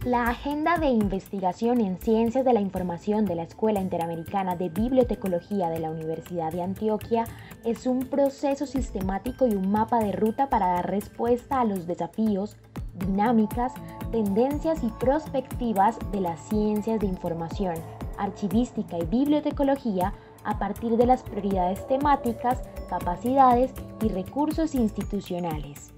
La Agenda de Investigación en Ciencias de la Información de la Escuela Interamericana de Bibliotecología de la Universidad de Antioquia es un proceso sistemático y un mapa de ruta para dar respuesta a los desafíos, dinámicas, tendencias y perspectivas de las ciencias de información, archivística y bibliotecología a partir de las prioridades temáticas, capacidades y recursos institucionales.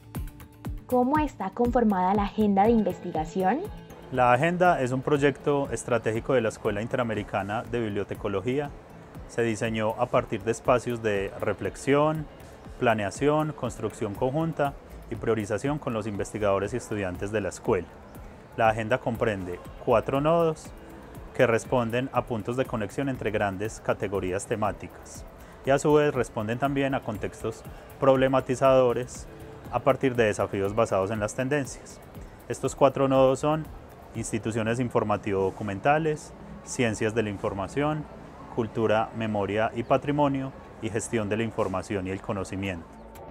¿Cómo está conformada la Agenda de Investigación? La Agenda es un proyecto estratégico de la Escuela Interamericana de Bibliotecología. Se diseñó a partir de espacios de reflexión, planeación, construcción conjunta y priorización con los investigadores y estudiantes de la escuela. La Agenda comprende 4 nodos que responden a puntos de conexión entre grandes categorías temáticas y a su vez responden también a contextos problematizadores a partir de desafíos basados en las tendencias. Estos 4 nodos son instituciones informativo-documentales, ciencias de la información, cultura, memoria y patrimonio y gestión de la información y el conocimiento.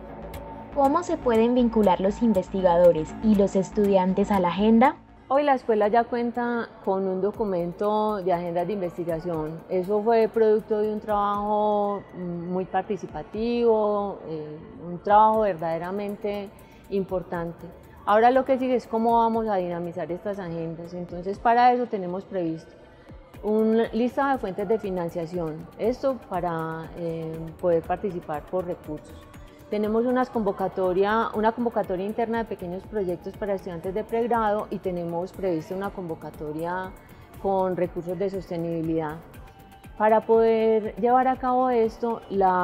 ¿Cómo se pueden vincular los investigadores y los estudiantes a la agenda? Hoy la escuela ya cuenta con un documento de agendas de investigación. Eso fue producto de un trabajo muy participativo, un trabajo verdaderamente importante. Ahora lo que sigue es cómo vamos a dinamizar estas agendas. Entonces para eso tenemos previsto una lista de fuentes de financiación, esto para poder participar por recursos. Tenemos una convocatoria interna de pequeños proyectos para estudiantes de pregrado y tenemos prevista una convocatoria con recursos de sostenibilidad. Para poder llevar a cabo esto,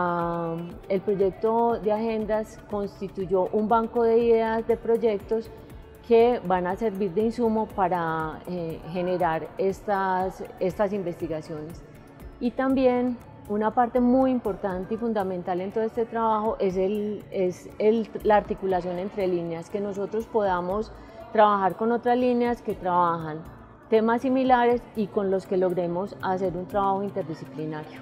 el proyecto de agendas constituyó un banco de ideas de proyectos que van a servir de insumo para generar estas investigaciones. Y también una parte muy importante y fundamental en todo este trabajo es la articulación entre líneas, que nosotros podamos trabajar con otras líneas que trabajan temas similares y con los que logremos hacer un trabajo interdisciplinario.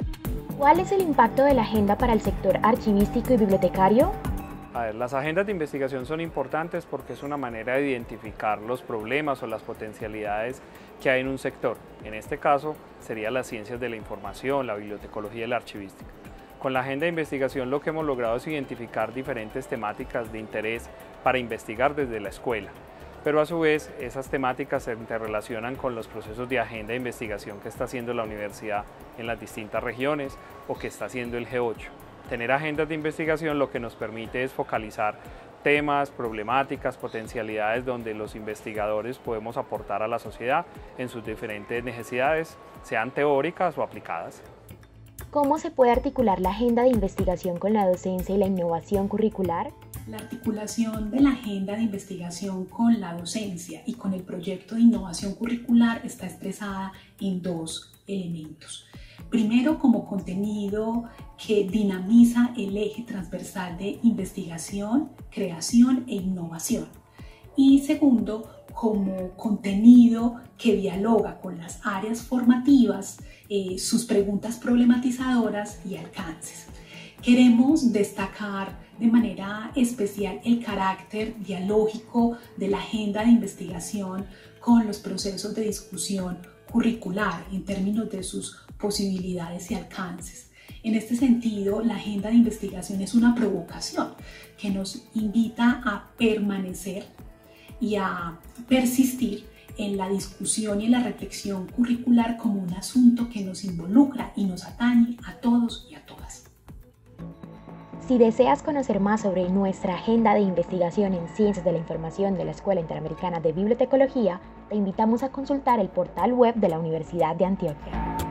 ¿Cuál es el impacto de la agenda para el sector archivístico y bibliotecario? Las agendas de investigación son importantes porque es una manera de identificar los problemas o las potencialidades que hay en un sector. En este caso, serían las ciencias de la información, la bibliotecología y la archivística. Con la agenda de investigación lo que hemos logrado es identificar diferentes temáticas de interés para investigar desde la escuela, pero a su vez esas temáticas se interrelacionan con los procesos de agenda de investigación que está haciendo la universidad en las distintas regiones o que está haciendo el G8. Tener agendas de investigación lo que nos permite es focalizar temas, problemáticas, potencialidades donde los investigadores podemos aportar a la sociedad en sus diferentes necesidades, sean teóricas o aplicadas. ¿Cómo se puede articular la agenda de investigación con la docencia y la innovación curricular? La articulación de la agenda de investigación con la docencia y con el proyecto de innovación curricular está expresada en 2 elementos. Primero, como contenido que dinamiza el eje transversal de investigación, creación e innovación. Y segundo, como contenido que dialoga con las áreas formativas, sus preguntas problematizadoras y alcances. Queremos destacar de manera especial el carácter dialógico de la agenda de investigación con los procesos de discusión curricular en términos de sus posibilidades y alcances. En este sentido, la agenda de investigación es una provocación que nos invita a permanecer y a persistir en la discusión y en la reflexión curricular como un asunto que nos involucra y nos atañe a todos y a todas. Si deseas conocer más sobre nuestra agenda de investigación en Ciencias de la Información de la Escuela Interamericana de Bibliotecología, te invitamos a consultar el portal web de la Universidad de Antioquia.